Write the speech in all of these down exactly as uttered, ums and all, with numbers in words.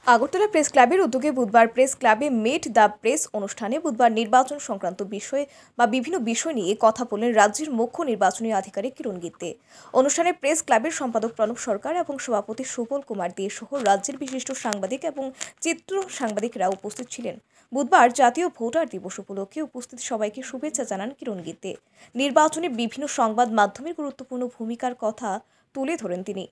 Agartala press ক্লাবের উদ্যোগে বুধবার প্রেস ক্লাবে মেট দ্য প্রেস অনুষ্ঠানে বুধবার নির্বাচন সংক্রান্ত বিষয় বা বিভিন্ন বিষয় নিয়ে কথা বললেন রাজ্যের মুখ্য নির্বাচনী আধিকারিক কিরণ গিত্তে। অনুষ্ঠানে প্রেস ক্লাবের সম্পাদক প্রণব সরকার এবং সভাপতি সুবল কুমার দে সহ রাজ্যের বিশিষ্ট সাংবাদিক এবং চিত্র সাংবাদিকরা উপস্থিত ছিলেন। বুধবার জাতীয় ভোটার দিবস উপলক্ষে উপস্থিত সবাইকে শুভেচ্ছা জানান কিরণ গিত্তে। নির্বাচনে বিভিন্ন সংবাদ মাধ্যমের গুরুত্বপূর্ণ ভূমিকার কথা তুলে ধরেন তিনি।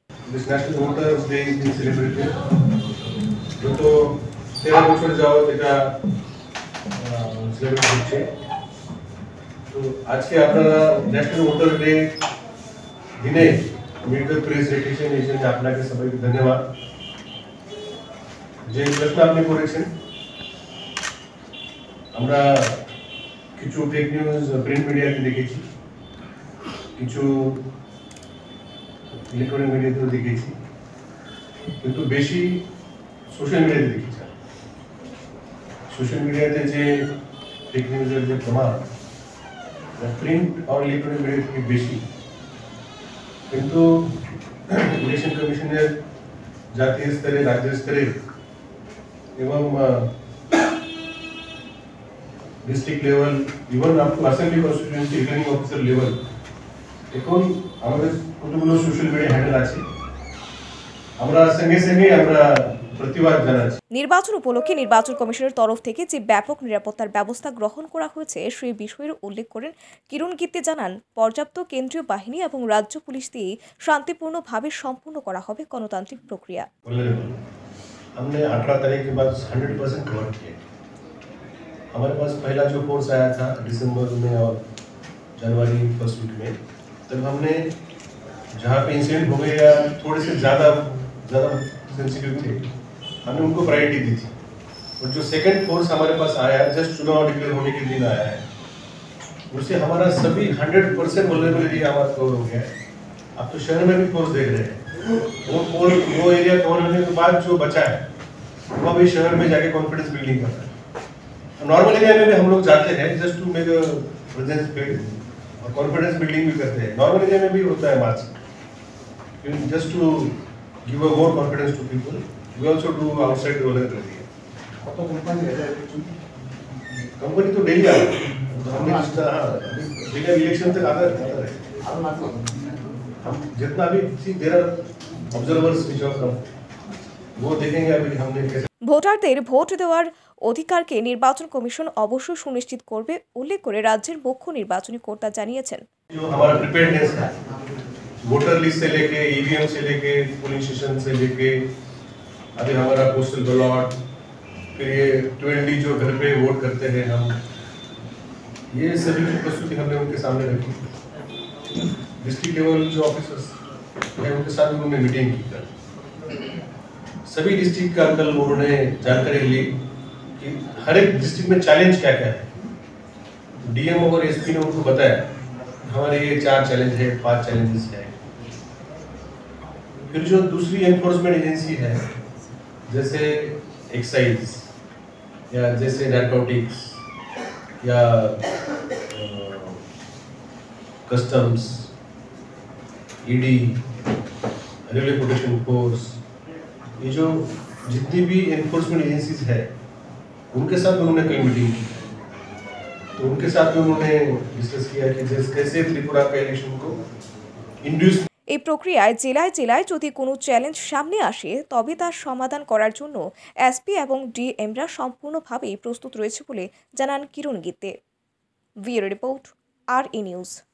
তো তেরো বছর যাওয়াত এটা সেলিব্রেট হচ্ছে। তো আজকে আপনারা ন্যাশনাল ভোটার ডে দিনে মিট দ্য প্রেস রেডিয়েশন এই জন্য আপনাকে সবাইকে ধন্যবাদ। যে প্রশ্ন আপনি করেছেন, আমরা কিছু ফেক নিউজ প্রিন্ট মিডিয়াতে দেখেছি, কিছু ইলেকট্রনিক মিডিয়াতেও দেখেছি, কিন্তু বেশি সোশ্যাল মিডিয়াতে দেখেছি। সোশ্যাল মিডিয়াতে যে ফেক নিউজের যে প্রমাণ প্রিন্ট আর ইলেকট্রনিক মিডিয়া থেকে বেশি, কিন্তু ইলেকশন কমিশনের জাতীয় স্তরে, রাজ্য স্তরে এবং district level, even up to assembly constituency returning officer level, এখন আমাদের কতগুলো সোশ্যাল মিডিয়া হ্যান্ডেল আছে। আমরা সঙ্গে সঙ্গে আমরা নির্বাচন উপলক্ষে নির্বাচন কমিশনের তরফ থেকে যে ব্যাপক নিরাপত্তার ব্যবস্থা গ্রহণ করা হয়েছে সেই বিষয়ের উল্লেখ করেন কিরণ গিত্তে। জানান, পর্যাপ্ত কেন্দ্রীয় বাহিনী এবং রাজ্য পুলিশ দিয়ে শান্তিপূর্ণভাবে সম্পূর্ণ করা হবে গণতান্ত্রিক প্রক্রিয়া। हमने अठारह तारीख के बाद हंड्रेड परसेंट कवर किया। हमारे पास पहला जो फोर्स आया था दिसंबर में और जनवरी फर्स्ट वीक में, तब हमने जहाँ पे इंसिडेंट हो गए या थोड़े से ज़्यादा ज़्यादा सेंसिटिव थे, हमने उनको प्रायोरिटी दी थी। और जो सेकंड फोर्स हमारे पास आया जस्ट चुनाव डिक्लेयर होने के दिन आया है, उससे हमारा सभी हंड्रेड परसेंट वल्नरेबिलिटी हमारा कवर हो गया है। अब तो शहर में भी फोर्स देख रहे हैं, वो फोर्स वो एरिया कवर होने के बाद जो बचा है वो अभी शहर में जाके कॉन्फिडेंस बिल्डिंग कर रहा है। नॉर्मल एरिया में भी हम लोग जाते हैं just to make a presence build और कॉन्फिडेंस बिल्डिंग भी करते हैं। नॉर्मल एरिया में भी होता है march, just to give a more confidence to people. We also do outside the rural area. तो कंपनी है कंपनी तो डेली आ रही है, हमने जितना डेली इलेक्शन तक आता रहता है। हम जितना भी सी देर आर ऑब्जर्वर्स विच ऑफ वो देखेंगे अभी हमने कैसे। ভোটারদের ভোট দেওয়ার অধিকারকে নির্বাচন কমিশন অবশ্যই সুনিশ্চিত করবে উল্লেখ করে রাজ্যের মুখ্য নির্বাচনী কর্তা জানিয়েছেন। जो हमारा प्रिपेयर्डनेस है, वोटर लिस्ट से लेके ईवीएम से लेके पोलिंग स्टेशन से लेके अभी हमारा पोस्टल बैलॉट, फिर ये ट्वेंटी जो घर पे वोट करते हैं हम, ये सभी की प्रस्तुति हमने उनके सामने रखी। डिस्ट्रिक्ट लेवल जो ऑफिसर्स हैं उनके साथ उन्होंने मीटिंग की कल। सभी डिस्ट्रिक्ट का कल उन्होंने जानकारी ली कि हर एक डिस्ट्रिक्ट में चैलेंज क्या क्या है। डीएम और एसपी ने उनको बताया हमारे ये चार चैलेंज है, पांच चैलेंजेस है। फिर जो दूसरी एनफोर्समेंट एजेंसी है जैसे एक्साइज या जैसे नारकोटिक्स या customs, ED, railway protection force, ये जो जितनी भी एनफोर्समेंट एजेंसीज है उनके साथ उन्होंने कई मीटिंग की। तो उनके साथ में उन्होंने डिस्कस किया कि कैसे त्रिपुरा का इलेक्शन को इंड्यूस। এই প্রক্রিয়ায় জেলায় জেলায় যদি কোনো চ্যালেঞ্জ সামনে আসে তবে তার সমাধান করার জন্য এসপি এবং ডিএমরা সম্পূর্ণভাবে প্রস্তুত রয়েছে বলে জানান Kiran Gitte. Bureau report, R E news.